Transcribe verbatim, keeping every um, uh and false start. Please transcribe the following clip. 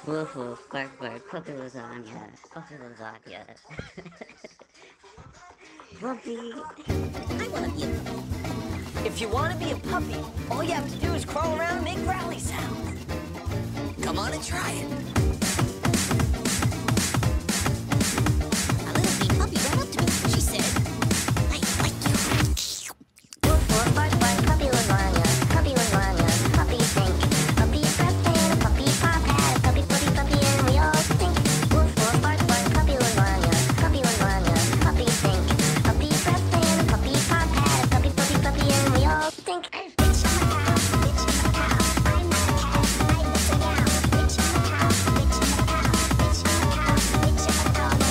Woof woof, bark bark, puppy lasagna, puppy lasagna. Puppy. I want to be a puppy. If you want to be a puppy, all you have to do is crawl around and make growly sounds. Come on and try it. A little wee puppy ran up to me. She said, I like you. Woof woof, bark bark, puppy lasagna, puppy lasagna, puppy think. Puppy breath and a puppy pop had a puppy puppy puppy and we all think. Woof woof, bark bark, puppy lasagna, puppy lasagna, puppy think. Puppy breath and a puppy pop had a puppy puppy puppy and we all think. Bitch, I'm a cow, bitch, I'm a cow. I'm not a cat, I'm just a cow. Bitch, I'm a cow, bitch, I'm a cow. Bitch, I'm a cow, bitch, I'm a cow.